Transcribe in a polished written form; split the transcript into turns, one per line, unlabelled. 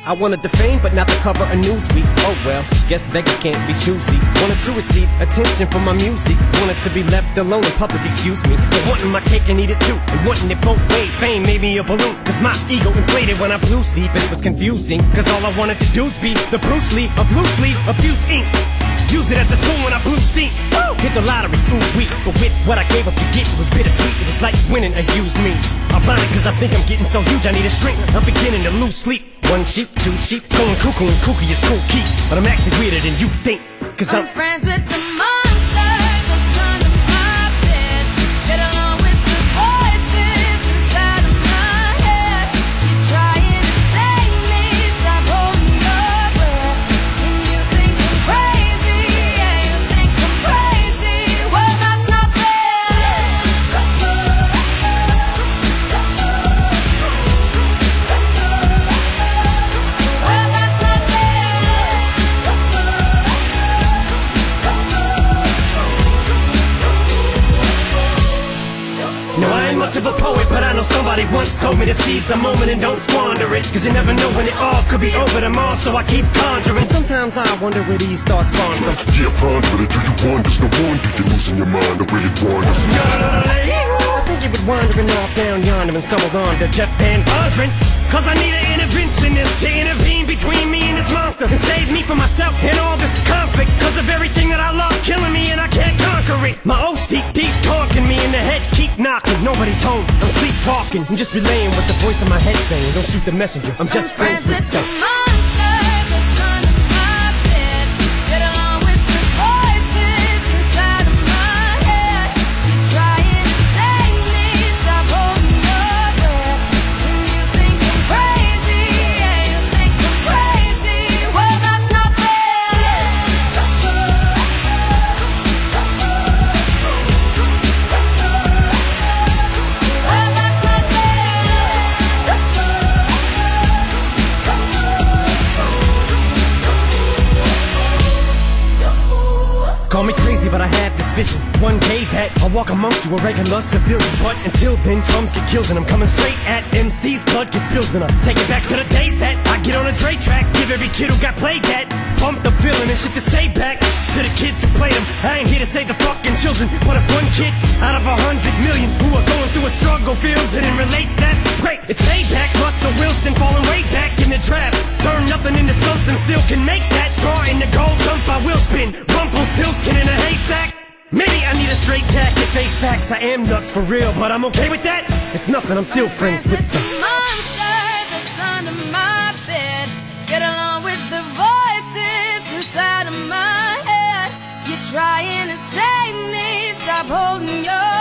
I wanted the fame, but not the cover of Newsweek. Oh well, guess beggars can't be choosy. Wanted to receive attention from my music. Wanted to be left alone in public, excuse me. But wanting my cake and eat it too, and wanting it both ways. Fame made me a balloon, cause my ego inflated when I blew see. But it was confusing, cause all I wanted to do was be the Bruce Lee of loosely abused ink. Use it as a tool when I blew steam. Woo! Hit the lottery, ooh wee. But with what I gave up to get, it was bittersweet. It was like winning a used me. Ironic, cause I think I'm getting so huge I need a shrink. I'm beginning to lose sleep. One sheep, two sheep, going cuckoo and kooky is cool key. But I'm actually weirder than you think, cause I'm
friends with the monster that's under my bed. Get along with the voices inside of my head. You're trying to save me, stop holding your breath. And you think I'm crazy, yeah, you think I'm crazy. Well, that's not fair. Well, that's not fair.
No, I ain't much of a poet, but I know somebody once told me to seize the moment and don't squander it. Cause you never know when it all could be over tomorrow, so I keep conjuring. Sometimes I wonder where these thoughts spawn from.
Yeah, ponder it, do you wonder? No wonder you're losing your mind, I really wonder.
I think you been wandering off down yonder and stumbled on to Jeff Van Vondren. Cause I need an interventionist to intervene between me and this monster and save me from myself and all this conflict. Cause of everything that I love killing me and I can't conquer it. My OCD's talking me in the head, keep knocking. Nobody's home, I'm sleepwalking. I'm just relaying what the voice in my head saying. Don't shoot the messenger, I'm just friends with
the
them.
monster that's under my bed. Get along with the voices inside of my head. You're trying to save me, stop holding your breath. And you think I'm crazy, yeah, you think I'm crazy. Well, that's not fair. Well, that's not
Call me crazy, but I had this vision. One day that I'll walk amongst you, a regular civilian. But until then, drums get killed and I'm coming straight at MC's blood gets spilled and I take it back to the days that I get on a Dre track. Give every kid who got played that. Pump the feeling and shit to say back to the kids who played them. I ain't here to save the fucking children, but if one kid out of 100 million who are going through a struggle feels it and relates, that's great. It's payback. Russell Wilson falling way back in the trap. Turn nothing into something, still can make that. Straw in the gold jump, I will spin. Rumplestiltskin in a haystack. Maybe I need a straight jacket, face facts. I am nuts for real, but I'm okay with that. It's nothing, I'm still friends with
the monster that's under my bed. Get along with the voices inside of my head. You're trying to save me, stop holding your